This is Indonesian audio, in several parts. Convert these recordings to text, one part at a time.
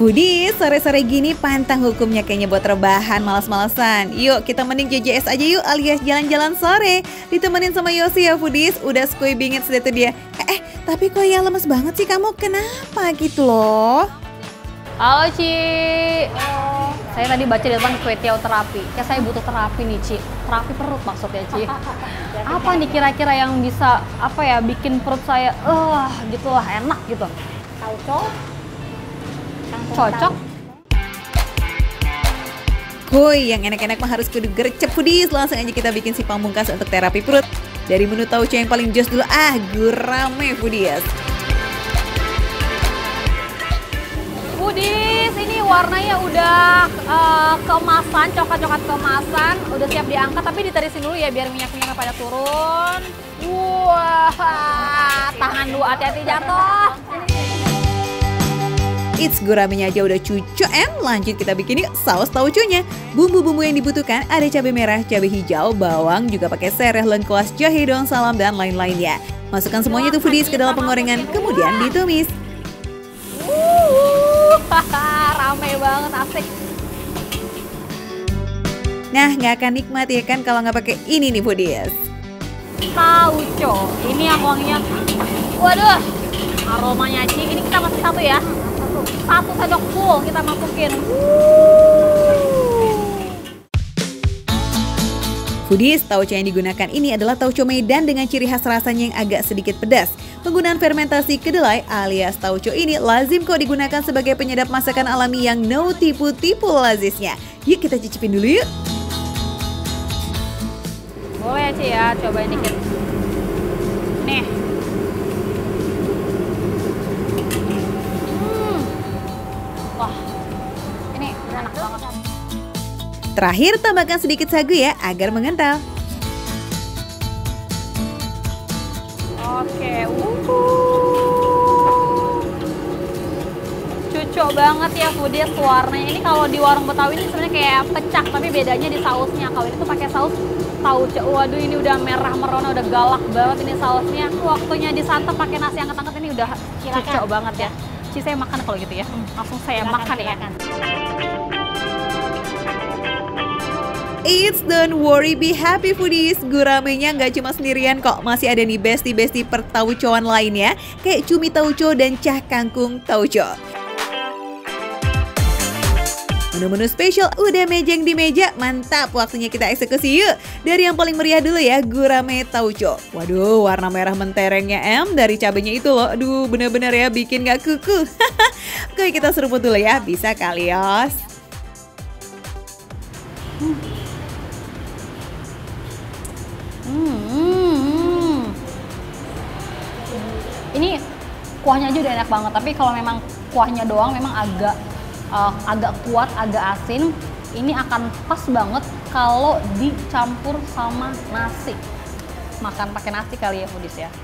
Foodies, sore-sore gini pantang hukumnya kayaknya buat rebahan malas-malasan. Yuk kita mending JJS aja yuk alias jalan-jalan sore. Ditemenin sama Yosi ya Foodies, udah skuy bingit sedih tuh dia. Tapi kok ya lemes banget sih kamu, kenapa gitu loh? Halo Ci. Halo. Saya tadi baca di depan kue tiaw terapi. Kayak saya butuh terapi nih Ci. Terapi perut maksudnya Ci. Apa nih kira-kira yang bisa bikin perut saya gitu lah enak gitu. Tauco. Cocok. Kuy, yang enak-enak mah harus kudu gercep Foodies. Langsung aja kita bikin si pamungkas untuk terapi perut. Dari menu tauco yang paling jos dulu, gurame Foodies. Foodies, ini warnanya udah keemasan, coklat-coklat keemasan, udah siap diangkat, tapi ditirisin dulu ya biar minyak-minyaknya pada turun. Wah, tangan dua hati-hati jatuh. It's guramenya aja udah cucok lanjut kita bikin yuk saus tauconya. Bumbu-bumbu yang dibutuhkan ada cabai merah, cabai hijau, bawang, juga pakai sereh, lengkuas, jahe, daun salam, dan lain-lainnya. Masukkan semuanya tuh Foodies ke dalam penggorengan, kemudian ditumis. Rame banget, asik. Nah, nggak akan nikmat ya kan kalau nggak pakai ini nih Foodies. Tauco, ini yang wanginya, waduh, aromanya Ci. Ini kita masuk satu ya. Satu sendok full kita masukin. Foodies, tauco yang digunakan ini adalah tauco Medan dengan ciri khas rasanya yang agak sedikit pedas. Penggunaan fermentasi kedelai alias tauco ini lazim kok digunakan sebagai penyedap masakan alami yang no tipu-tipu lazisnya. Yuk kita cicipin dulu yuk. Boleh ya Ci ya, cobain dikit. Nih. Wah, ini enak banget. Terakhir tambahkan sedikit sagu ya agar mengental. Oke, cucok banget ya Foodies warnanya. Ini kalau di warung Betawi ini sebenarnya kayak pecak, tapi bedanya di sausnya. Kalau ini tuh pakai saus tauco. Waduh, ini udah merah merona, udah galak banget ini sausnya. Waktunya disantap pakai nasi anget-anget ini udah cucok banget ya. Ci, saya makan kalau gitu ya. Langsung saya makan ya. Eits, don't worry, be happy Foodies. Guramenya nggak cuma sendirian kok. Masih ada nih bestie-bestie pertaucoan lainnya. Kayak cumi tauco dan cah kangkung tauco. Menu-menu spesial udah mejeng di meja. Mantap, waktunya kita eksekusi yuk. Dari yang paling meriah dulu ya, gurame tauco. Waduh, warna merah menterengnya dari cabenya itu loh. Aduh, bener-bener ya bikin gak kuku. Oke, kita seruput dulu ya. Bisa kali Yos. Ini kuahnya aja udah enak banget. Tapi kalau memang kuahnya doang memang agak kuat, agak asin. Ini akan pas banget kalau dicampur sama nasi. Makan pakai nasi kali ya Foodies ya.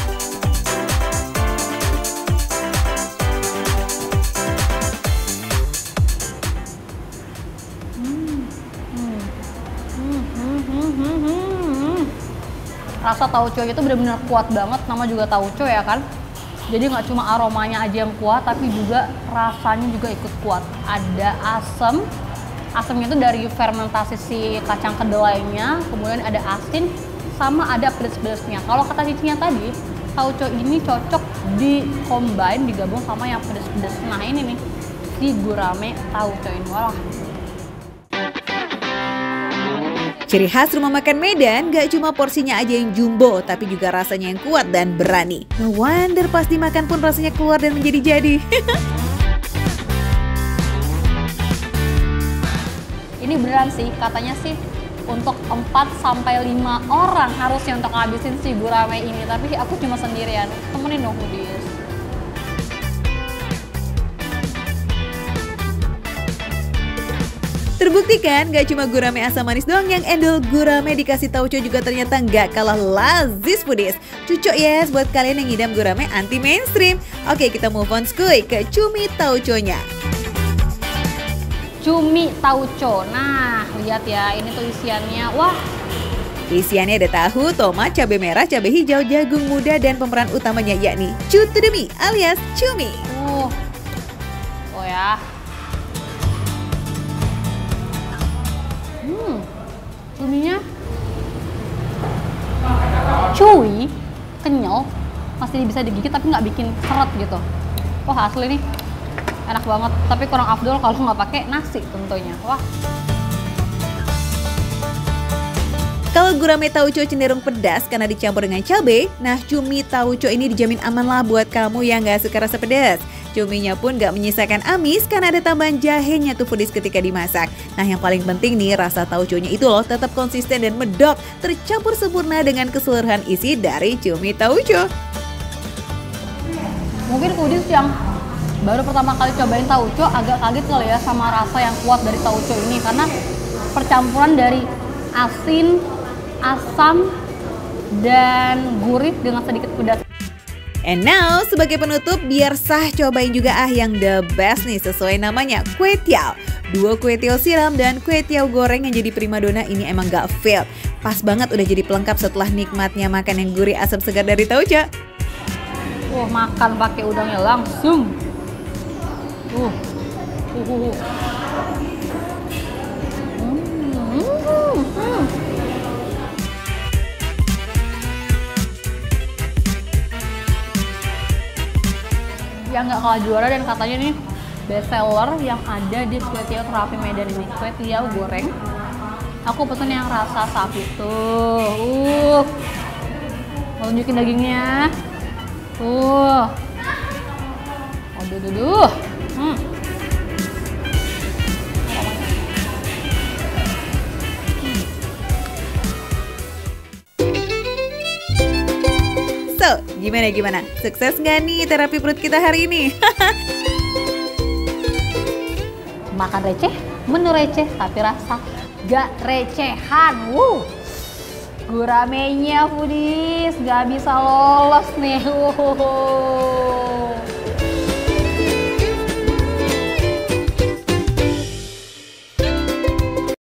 Rasa tauco itu benar-benar kuat banget, nama juga tauco ya kan. Jadi nggak cuma aromanya aja yang kuat, tapi juga rasanya juga ikut kuat. Ada asam, asamnya itu dari fermentasi si kacang kedelainya, kemudian ada asin, sama ada pedes-pedesnya. Kalau kata cicinya tadi, tauco ini cocok di-combine, digabung sama yang pedes-pedes. Nah ini nih, si gurame tauco ini. Wah. Ciri khas rumah makan Medan gak cuma porsinya aja yang jumbo, tapi juga rasanya yang kuat dan berani. No wonder pas dimakan pun rasanya keluar dan menjadi-jadi. Ini beneran sih, katanya sih untuk 4-5 orang harusnya untuk ngabisin si gurame ini. Tapi aku cuma sendirian, temenin dong Foodies. Terbukti kan gak cuma gurame asam manis doang yang endul, gurame dikasih tauco juga ternyata gak kalah lazis Foodies. Cocok yes buat kalian yang ngidam gurame anti mainstream. Oke, kita move on skuy ke cumi tauconya. Cumi tauco, nah lihat ya ini tuh isiannya, wah Isiannya ada tahu, tomat, cabai merah, cabai hijau, jagung muda, dan pemeran utamanya yakni cutudemi alias cumi. Oh ya. cuminya chewy, kenyal, masih bisa digigit tapi nggak bikin seret gitu. Wah asli nih, enak banget. Tapi kurang afdol kalau nggak pakai nasi tentunya. Wah. Kalau gurame tauco cenderung pedas karena dicampur dengan cabai, nah cumi tauco ini dijamin aman lah buat kamu yang gak suka rasa pedas. Cuminya pun gak menyisakan amis karena ada tambahan jahenya tuh pedis ketika dimasak. Nah yang paling penting nih rasa tauconya itu loh tetap konsisten dan medok, tercampur sempurna dengan keseluruhan isi dari cumi tauco. Mungkin foodies yang baru pertama kali cobain tauco agak kaget kali ya sama rasa yang kuat dari tauco ini, karena percampuran dari asin, asam, dan gurih dengan sedikit pedas. And now, sebagai penutup, biar sah cobain juga yang the best nih sesuai namanya, kue tiao. Dua kue tiao siram dan kue tiao goreng yang jadi primadona ini emang gak fail. Pas banget udah jadi pelengkap setelah nikmatnya makan yang gurih asam segar dari tauco. Makan pakai udangnya langsung. Yang nggak kalah juara dan katanya nih best seller yang ada di kue tiao Terapi Medan ini, kue tiao goreng. Aku pesen yang rasa sapi tuh. Mau tunjukin dagingnya. Aduh. So, gimana? Sukses nggak nih terapi perut kita hari ini? Makan receh, menu receh, tapi rasa gak recehan. Guramenya foodies, gak bisa lolos nih.